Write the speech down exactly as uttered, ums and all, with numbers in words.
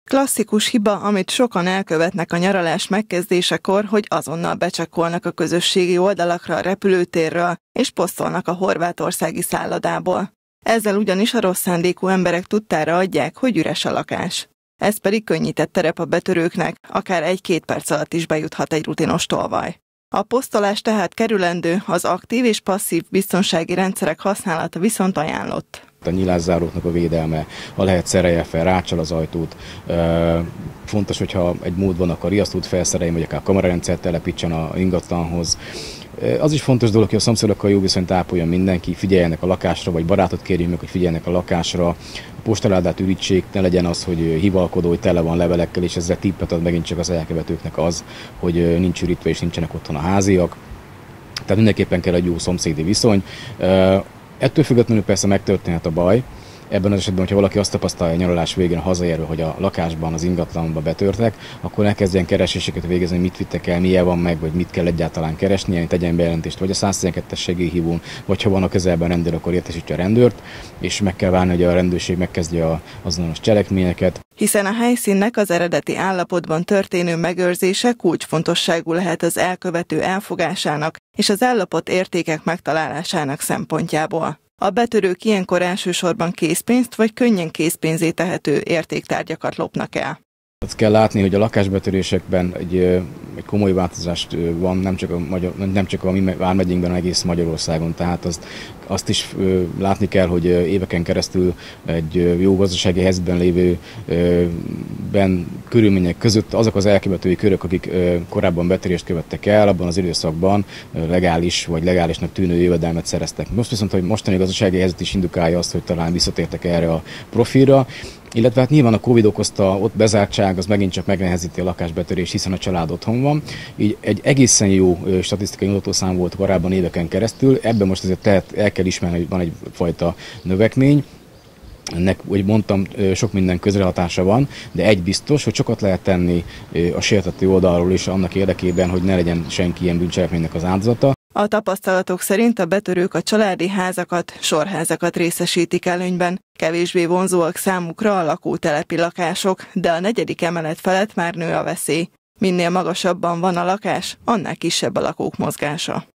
Klasszikus hiba, amit sokan elkövetnek a nyaralás megkezdésekor, hogy azonnal becsekkolnak a közösségi oldalakra a repülőtérről, és posztolnak a horvátországi szállodából. Ezzel ugyanis a rossz szándékú emberek tudtára adják, hogy üres a lakás. Ez pedig könnyített terep a betörőknek, akár egy-két perc alatt is bejuthat egy rutinos tolvaj. A posztolás tehát kerülendő, az aktív és passzív biztonsági rendszerek használata viszont ajánlott. A nyilászáróknak a védelme, ha lehet szerelje fel, rácsal az ajtót. Fontos, hogyha egy mód van, akkor riasztót felszereljen, vagy akár kamerarendszert telepítsen a ingatlanhoz. Az is fontos dolog, hogy a szomszédokkal jó viszonyt ápoljon mindenki, figyeljenek a lakásra, vagy barátot kérjünk meg, hogy figyeljenek a lakásra. A postaládát ürítsék, ne legyen az, hogy hivalkodó, hogy tele van levelekkel, és ezzel tippet ad megint csak az elkövetőknek az, hogy nincs ürítve és nincsenek otthon a háziak. Tehát mindenképpen kell egy jó szomszédi viszony. Ettől függetlenül persze megtörténhet a baj. Ebben az esetben, hogyha valaki azt tapasztalja a nyaralás végén, a hazaérő, hogy a lakásban, az ingatlanban betörtek, akkor elkezdjen kereséseket végezni, mit vittek el, milyen van meg, vagy mit kell egyáltalán keresnie, tegyen bejelentést, vagy a száz tizenkettes segélyhívón, vagy ha van a közelben rendőr, akkor értesítse a rendőrt, és meg kell várni, hogy a rendőrség megkezdje az azonos cselekményeket. Hiszen a helyszínnek az eredeti állapotban történő megőrzése kulcsfontosságú lehet az elkövető elfogásának és az ellopott értékek megtalálásának szempontjából. A betörők ilyenkor elsősorban készpénzt vagy könnyen készpénzé tehető értéktárgyakat lopnak el. Azt kell látni, hogy a lakásbetörésekben egy, egy komoly változás van, nem csak a, Magyar, nem csak a mi vármegyénkben, hanem egész Magyarországon. Tehát azt, azt is látni kell, hogy éveken keresztül egy jó gazdasági helyzetben lévő ben, körülmények között azok az elkövetői körök, akik korábban betörést követtek el, abban az időszakban legális vagy legálisnak tűnő jövedelmet szereztek. Most viszont, hogy mostani gazdasági helyzet is indukálja azt, hogy talán visszatértek erre a profilra, illetve hát nyilván a Covid okozta ott bezártság, az megint csak megnehezíti a lakásbetörést, hiszen a család otthon van. Így egy egészen jó statisztikai mutatószám volt korábban éveken keresztül, ebben most azért tehet, el kell ismerni, hogy van egyfajta növekmény. Ennek, hogy mondtam, sok minden közrehatása van, de egy biztos, hogy sokat lehet tenni a sértető oldalról is annak érdekében, hogy ne legyen senki ilyen bűncselekménynek az áldozata. A tapasztalatok szerint a betörők a családi házakat, sorházakat részesítik előnyben, kevésbé vonzóak számukra a lakótelepi lakások, de a negyedik emelet felett már nő a veszély. Minél magasabban van a lakás, annál kisebb a lakók mozgása.